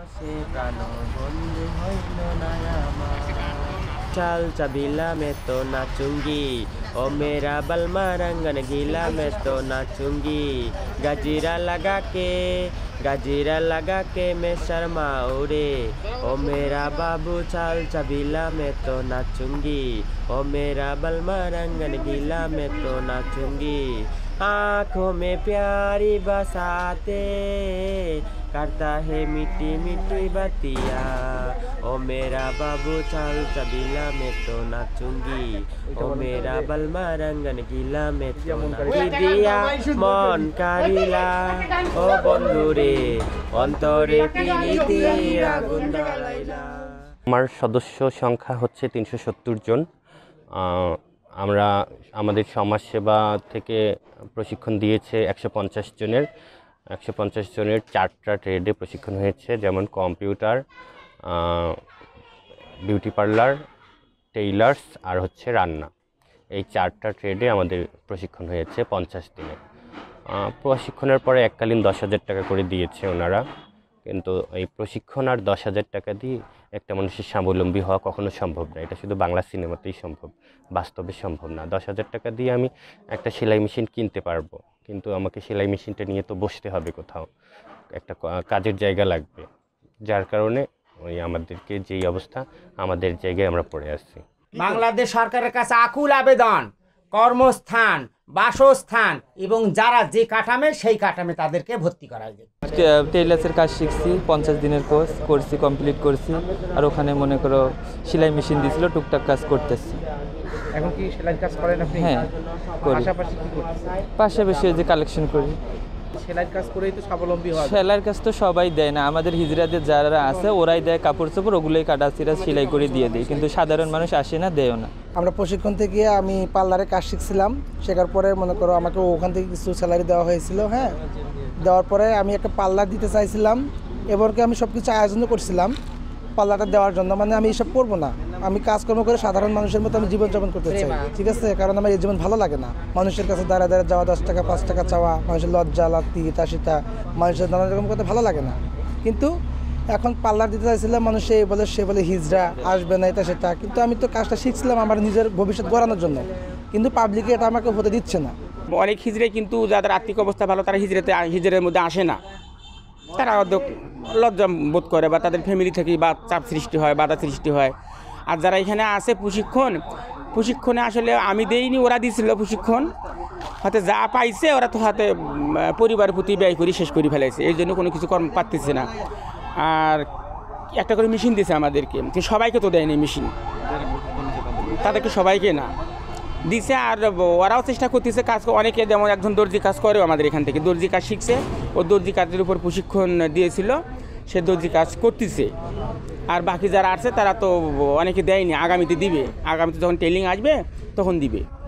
चाल चबीला मैं तो नाचूंगी ओ मेरा बलमा रंगन गीला मैं तो नाचूंगी गजीरा लगा के मैं शर्माऊं रे ओ मेरा बाबू चाल चबीला मैं तो नाचूंगी ओ मेरा बलमा रंगन गीला मैं तो नाचूंगी आँखों में प्यारी बसाते करता है मीठी मीठी बतिया ओ मेरा बाबू चाल चबीला में तो नाचूंगी ओ मेरा बलमा रंगन गीला में तो दिया मन कारिला ओ बंधुरे अंतरे पीरिति आগুন জ্বালাইলা। আমার সদস্য সংখ্যা হচ্ছে 370 জন। আমরা আমাদের সমাজসেবা থেকে প্রশিক্ষণ দিয়েছে 150 জনের। 150 জনের 4টা ট্রেডে প্রশিক্ষণ হয়েছে, যেমন কম্পিউটার, বিউটি পার্লার, টেইলার্স আর হচ্ছে রান্না। এই 4টা ট্রেডে আমাদের প্রশিক্ষণ হয়েছে 50 দিনে। প্রশিক্ষণের পরে এককালীন 10,000 টাকা করে দিয়েছে ওনারা, কিন্তু এই প্রশিক্ষণ আর 10,000 টাকা দিয়ে একটা মানুষের স্বাবলম্বী হওয়া কখনো সম্ভব না। এটা শুধু বাংলা সিনেমাতেই সম্ভব, বাস্তবে সম্ভব না। 10,000 টাকা দিয়ে আমি একটা সেলাই মেশিন কিনতে পারবো, কিন্তু আমাকে সেলাই মেশিনটা নিয়ে তো বসতে হবে, কোথাও একটা কাজের জায়গা লাগবে। যার কারণে ওই আমাদেরকে যেই অবস্থা, আমাদের জায়গায় আমরা পড়ে আসছি। বাংলাদেশ সরকারের কাছে আকুল আবেদন, কর্মস্থান, বাসস্থান এবং যারা যে কাঠামে সেই কাঠামে তাদেরকে ভর্তি করা যায়। টেইলার্সের কাজ শিখছি, 50 দিনের কোর্স করছি, কমপ্লিট করছি। আর ওখানে মনে করো সেলাই মেশিন দিয়েছিল, টুকটাক কাজ করতেছি। এখন কি সেলাই কাজ করেন আপনি? হ্যাঁ করি। পাশাপাশি কি করতেছেন? পাশাপাশি যে কালেকশন করি। সেলাই কাজ করেই তো স্বাবলম্বী হওয়া যায়। সেলাইয়ের কাজ তো সবাই দেয় না, আমাদের হিজড়াদের যারা আছে ওরাই দেয় কাপড় চোপড়, ওগুলোই কাটাছিরা সেলাই করে দিয়ে দেয়, কিন্তু সাধারণ মানুষ আসে না, দেয়ও না। আমরা প্রশিক্ষণ থেকে আমি পার্লারে কাজ শিখছিলাম, শেখার পরে মনে করো আমাকে ওখান থেকে কিছু স্যালারি দেওয়া হয়েছিল। হ্যাঁ, দেওয়ার পরে আমি একটা পার্লার দিতে চাইছিলাম, এবারকে আমি সব কিছু আয়োজনও করছিলাম পার্লারটা দেওয়ার জন্য। মানে আমি এইসব করবো না, আমি কাজকর্ম করে সাধারণ মানুষের মতো আমি জীবনযাপন করতে চাই, ঠিক আছে? কারণ আমার এই জীবন ভালো লাগে না, মানুষের কাছে দাঁড়া দাঁড়া যাওয়া, 10 টাকা 5 টাকা চাওয়া, মানুষের লজ্জা লাত্তি তাসিতা, মানুষের নানা রকম করতে ভালো লাগে না। কিন্তু এখন পার্লার দিতে চাইছিলাম, মানুষ সে বলে হিজড়া আসবে না, এটা সেটা। কিন্তু আমি তো কাজটা শিখছিলাম আমার নিজের ভবিষ্যৎ গড়ানোর জন্য, কিন্তু পাবলিকে এটা আমাকে হতে দিচ্ছে না। অনেক হিজড়ে কিন্তু যাদের আর্থিক অবস্থা ভালো তারা হিজড়ের মধ্যে আসে না, তারা লজ্জা বোধ করে বা তাদের ফ্যামিলি থেকে বা চাপ সৃষ্টি হয়, বাধা সৃষ্টি হয়। আর যারা এখানে আসে প্রশিক্ষণে আসলে আমি দেইনি, ওরা দিয়েছিল প্রশিক্ষণ, হাতে যা পাইছে ওরা তো হাতে পরিবারের প্রতি ব্যয় করে শেষ করে ফেলাইছে, এই জন্য কোনো কিছু কর্ম পারতেছে না। আর একটা করে মেশিন দিয়েছে আমাদেরকে, সবাইকে তো দেয়নি মেশিন, তাদেরকে সবাইকে না দিছে। আর ওরাও চেষ্টা করতেছে কাজ, অনেকে যেমন একজন দর্জি কাজ করেও আমাদের এখান থেকে দর্জি কাজ শিখছে, ও দর্জি কাজের উপর প্রশিক্ষণ দিয়েছিল, সে দর্জি কাজ করতেছে। আর বাকি যারা আছে তারা তো অনেকে দেয়নি, আগামীতে দিবে, আগামীতে যখন ট্রেনিং আসবে তখন দিবে।